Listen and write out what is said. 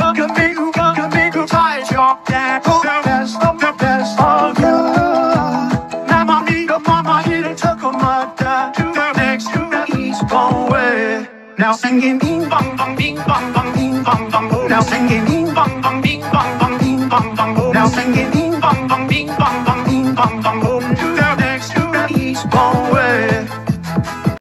Now singing bing bong bong bing bong bong bing bong bong boom. Now singing bing bong bong bing bong bong bing bong bong boom. Now singing bing bong bong bing bong bong bing bong bong boom.